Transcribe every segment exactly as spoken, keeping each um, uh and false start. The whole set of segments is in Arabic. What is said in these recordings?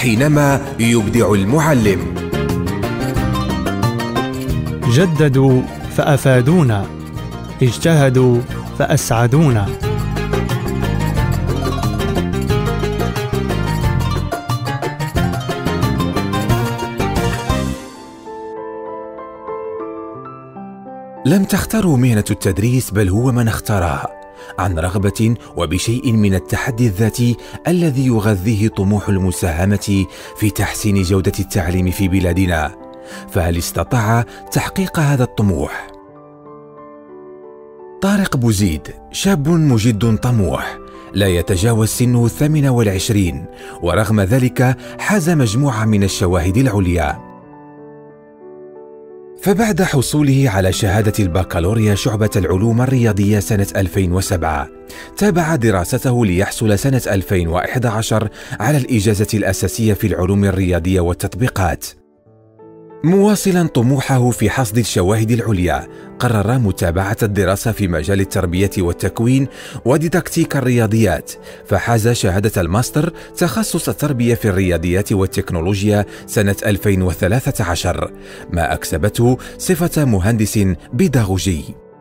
حينما يبدع المعلم. جددوا فأفادونا، اجتهدوا فأسعدونا. لم تختاروا مهنة التدريس، بل هو من اختارها عن رغبة وبشيء من التحدي الذاتي الذي يغذيه طموح المساهمة في تحسين جودة التعليم في بلادنا. فهل استطاع تحقيق هذا الطموح؟ طارق بوزيد شاب مجد طموح، لا يتجاوز سنه الثامن والعشرين، ورغم ذلك حاز مجموعة من الشواهد العليا. فبعد حصوله على شهادة البكالوريا شعبة العلوم الرياضية سنة ألفين وسبعة، تابع دراسته ليحصل سنة ألفين وإحدى عشر على الإجازة الأساسية في العلوم الرياضية والتطبيقات. مواصلا طموحه في حصد الشواهد العليا، قرر متابعة الدراسة في مجال التربية والتكوين وديداكتيك الرياضيات، فحاز شهادة الماستر تخصص التربية في الرياضيات والتكنولوجيا سنة ألفين وثلاثة عشر، ما أكسبته صفة مهندس بيداغوجي.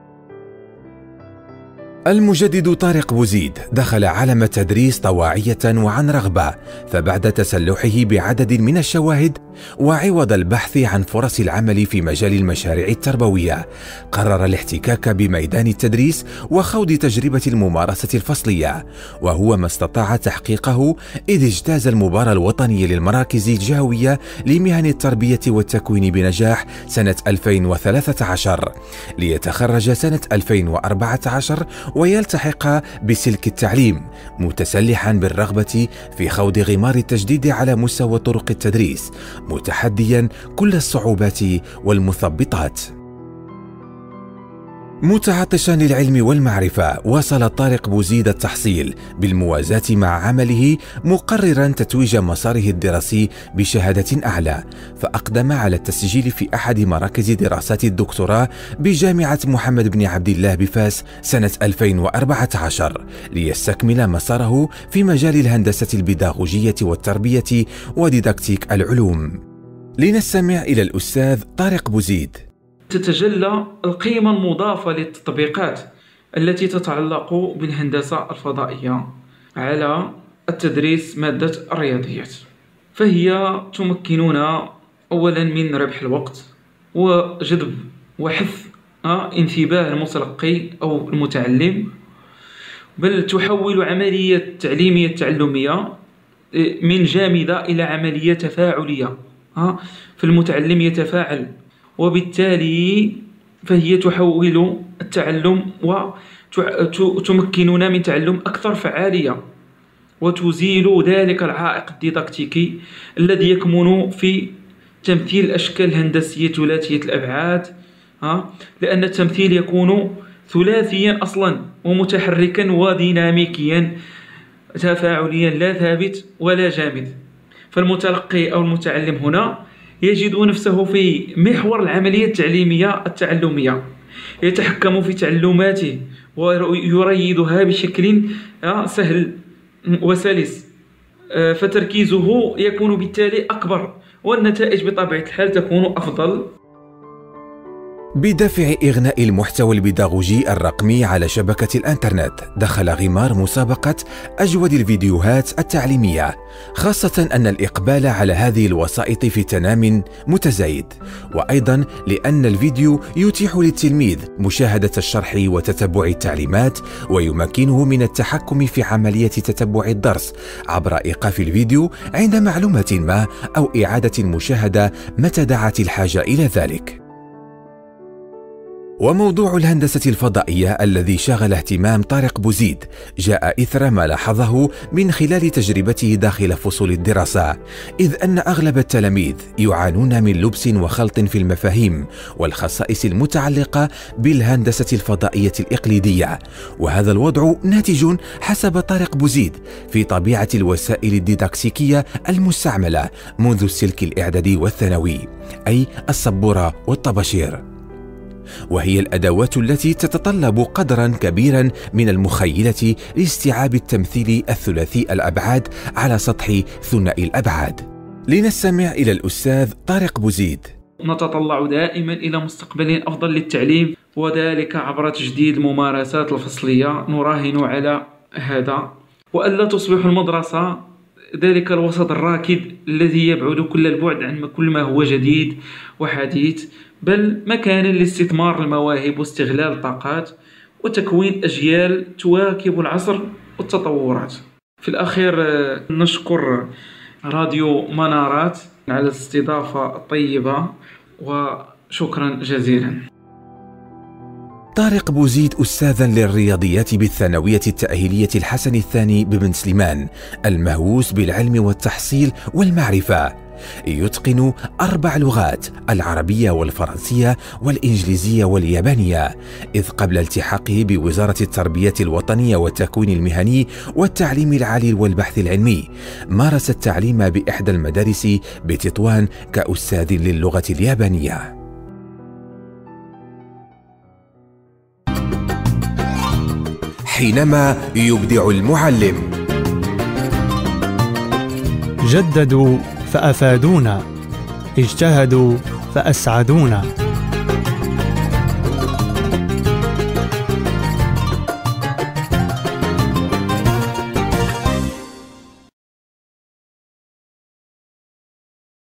المجدد طارق بوزيد دخل عالم التدريس طواعية وعن رغبة، فبعد تسلحه بعدد من الشواهد وعوض البحث عن فرص العمل في مجال المشاريع التربوية، قرر الاحتكاك بميدان التدريس وخوض تجربة الممارسة الفصلية، وهو ما استطاع تحقيقه إذ اجتاز المباراة الوطنية للمراكز الجهوية لمهن التربية والتكوين بنجاح سنة ألفين وثلاثة عشر، ليتخرج سنة ألفين وأربعة عشر ويلتحق بسلك التعليم، متسلحا بالرغبة في خوض غمار التجديد على مستوى طرق التدريس، متحديا كل الصعوبات والمثبطات. متعطشا للعلم والمعرفة، واصل طارق بوزيد التحصيل بالموازاة مع عمله، مقررا تتويج مساره الدراسي بشهادة أعلى، فأقدم على التسجيل في أحد مراكز دراسات الدكتوراه بجامعة محمد بن عبد الله بفاس سنة ألفين وأربعة عشر، ليستكمل مساره في مجال الهندسة البيداغوجية والتربية وديداكتيك العلوم. لنستمع إلى الأستاذ طارق بوزيد. تتجلى القيمة المضافة للتطبيقات التي تتعلق بالهندسة الفضائية على التدريس مادة الرياضيات، فهي تمكننا أولا من ربح الوقت وجذب وحث انتباه المتلقي أو المتعلم، بل تحول عملية التعليمية التعلمية من جامدة إلى عملية تفاعلية، فالمتعلم يتفاعل، وبالتالي فهي تحول التعلم وتمكننا من تعلم أكثر فعالية، وتزيل ذلك العائق الديداكتيكي الذي يكمن في تمثيل الأشكال الهندسية ثلاثية الأبعاد، لأن التمثيل يكون ثلاثيا أصلا ومتحركا وديناميكيا تفاعليا، لا ثابت ولا جامد. فالمتلقي أو المتعلم هنا يجد نفسه في محور العملية التعليمية التعلمية، يتحكم في تعلماته ويريدها بشكل سهل وسلس، فتركيزه يكون بالتالي أكبر، والنتائج بطبيعة الحال تكون أفضل. بدافع إغناء المحتوى البيداغوجي الرقمي على شبكة الإنترنت، دخل غمار مسابقة أجود الفيديوهات التعليمية، خاصة أن الإقبال على هذه الوسائط في تنام متزايد، وأيضا لأن الفيديو يتيح للتلميذ مشاهدة الشرح وتتبع التعليمات، ويمكنه من التحكم في عملية تتبع الدرس عبر إيقاف الفيديو عند معلومة ما أو إعادة المشاهدة متى دعت الحاجة إلى ذلك. وموضوع الهندسة الفضائية الذي شغل اهتمام طارق بوزيد جاء إثر ما لاحظه من خلال تجربته داخل فصول الدراسة، إذ أن أغلب التلاميذ يعانون من لبس وخلط في المفاهيم والخصائص المتعلقة بالهندسة الفضائية الإقليدية، وهذا الوضع ناتج حسب طارق بوزيد في طبيعة الوسائل الديداكتيكية المستعملة منذ السلك الإعدادي والثانوي، أي السبورة والطباشير، وهي الأدوات التي تتطلب قدرا كبيرا من المخيلة لاستيعاب التمثيل الثلاثي الأبعاد على سطح ثنائي الأبعاد. لنستمع إلى الأستاذ طارق بوزيد. نتطلع دائما إلى مستقبل أفضل للتعليم، وذلك عبر تجديد الممارسات الفصلية. نراهن على هذا، وألا تصبح المدرسة ذلك الوسط الراكد الذي يبعد كل البعد عن كل ما هو جديد وحديث، بل مكانا لاستثمار المواهب واستغلال الطاقات وتكوين أجيال تواكب العصر والتطورات. في الأخير نشكر راديو منارات على الاستضافة الطيبة، وشكرا جزيلا. طارق بوزيد أستاذا للرياضيات بالثانوية التأهيلية الحسن الثاني ببن سليمان، المهووس بالعلم والتحصيل والمعرفة، يتقن أربع لغات: العربية والفرنسية والإنجليزية واليابانية، إذ قبل التحاقه بوزارة التربية الوطنية والتكوين المهني والتعليم العالي والبحث العلمي مارس التعليم بإحدى المدارس بتطوان كأستاذ للغة اليابانية. حينما يبدع المعلم. جددوا فأفادونا، اجتهدوا فأسعدونا.